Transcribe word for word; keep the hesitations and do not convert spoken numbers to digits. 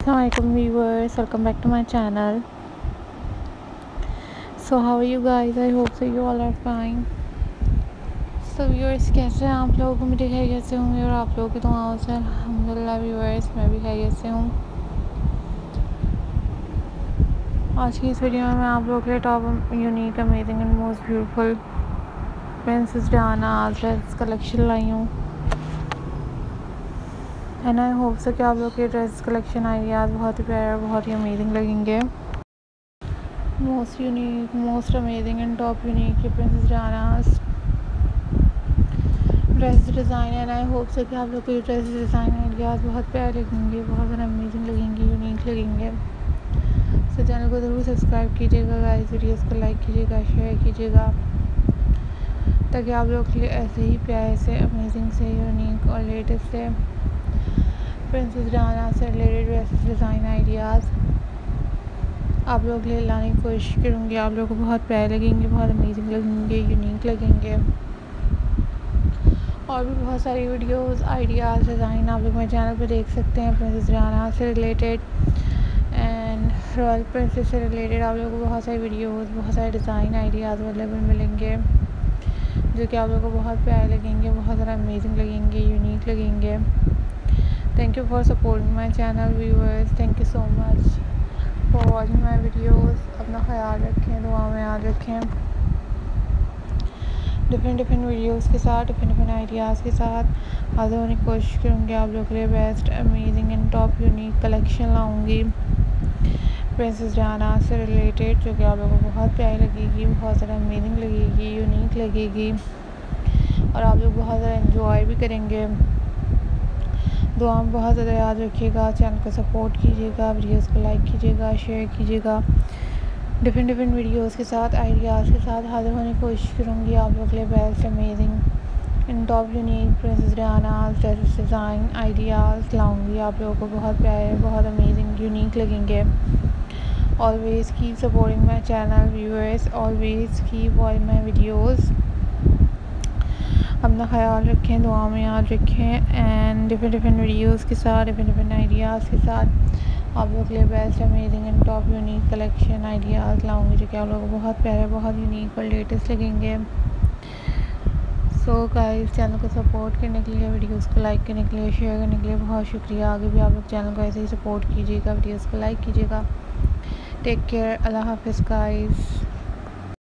Assalamualaikum viewers, welcome back to my channel. So how are you guys? I hope so you all are fine. So viewers, कैसे हैं आप लोग? मेरे खैरियत से होंगे और आप लोगों की दुआओं से अल्हम्दुलिल्लाह viewers मैं भी खैरियत से हूँ। आज की इस वीडियो में मैं आप लोगों के लिए top unique amazing and most beautiful princess Diana dress collection लाई हूँ। एंड आई होप से कि आप लोग के ड्रेस कलेक्शन आइडियाज़ बहुत ही प्यारे बहुत ही अमेजिंग लगेंगे। Most unique most amazing and top unique ये princess Diana's dress design and I hope से कि आप लोग के ड्रेस डिज़ाइन आइडियाज़ बहुत प्यारे लगेंगे बहुत ज़्यादा अमेजिंग लगेंगे यूनिक लगेंगे। सो चैनल को ज़रूर सब्सक्राइब कीजिएगा गाइस, वीडियोस को लाइक कीजिएगा, शेयर कीजिएगा ताकि आप लोग के लिए ऐसे ही प्यारे से अमेजिंग से यूनिक और लेटेस्ट से प्रिंसेस डायना से रिलेटेड ड्रेसेस डिज़ाइन आइडियाज़ आप लोग ले लाने की कोशिश करूँगी। आप लोगों को बहुत प्यारे लगेंगे बहुत अमेजिंग लगेंगे यूनिक लगेंगे। और भी बहुत सारी वीडियोस आइडियाज़ डिज़ाइन आप लोग मेरे चैनल पे देख सकते हैं। प्रिंसेस डायना से रिलेटेड एंड रॉयल प्रिंसेस से रिलेटेड आप लोगों को बहुत सारी वीडियोस बहुत सारे डिज़ाइन आइडियाज़ अवेलेबल मिलेंगे जो कि आप लोगों को बहुत प्यारे लगेंगे बहुत ज़्यादा अमेजिंग लगेंगे यूनिक लगेंगे। Thank you for supporting my channel viewers, thank you so much for watching my videos. अपना ख्याल रखें, दुआ में याद रखें। डिफरेंट डिफरेंट वीडियोज़ के साथ डिफरेंट डिफरेंट आइडियाज़ के साथ हाजिर होने की कोशिश करूँगी। आप लोग के लिए best amazing and top unique collection लाऊँगी प्रिंसेस डायना से रिलेटेड जो कि आप लोगों को बहुत प्यारी लगेगी बहुत ज़्यादा अमेजिंग लगेगी यूनिक लगेगी और आप लोग बहुत ज़्यादा एंजॉय भी करेंगे। दुआ में बहुत ज़्यादा याद रखिएगा, चैनल को सपोर्ट कीजिएगा, वीडियोस को लाइक कीजिएगा, शेयर कीजिएगा। डिफरेंट डिफरेंट वीडियोस के साथ आइडियाज़ के साथ हाजिर होने की कोशिश करूँगी। आप लोग के लिए बेस्ट अमेजिंग इन top unique princess Diana dresses design ideas लाऊंगी। आप लोगों को बहुत प्यारे बहुत अमेजिंग यूनिक लगेंगे। Always keep supporting my channel viewers, always keep watching my videos. अपना ख्याल रखें, दुआ में याद रखें एंड डिफरेंट डिफरेंट वीडियोस के साथ डिफरेंट डिफरेंट आइडियाज़ के साथ आप लोग के लिए best amazing and top unique collection ideas लाऊंगी जो कि आप लोगों को बहुत प्यारे बहुत यूनिक और लेटेस्ट लगेंगे। सो गाइस, चैनल को सपोर्ट करने के लिए वीडियोस को लाइक करने के लिए शेयर करने के लिए बहुत शुक्रिया। आगे भी आप लोग चैनल को ऐसे ही सपोर्ट कीजिएगा, वीडियोज़ को लाइक कीजिएगा। टेक केयर, अल्लाह हाफिज़ गाइस।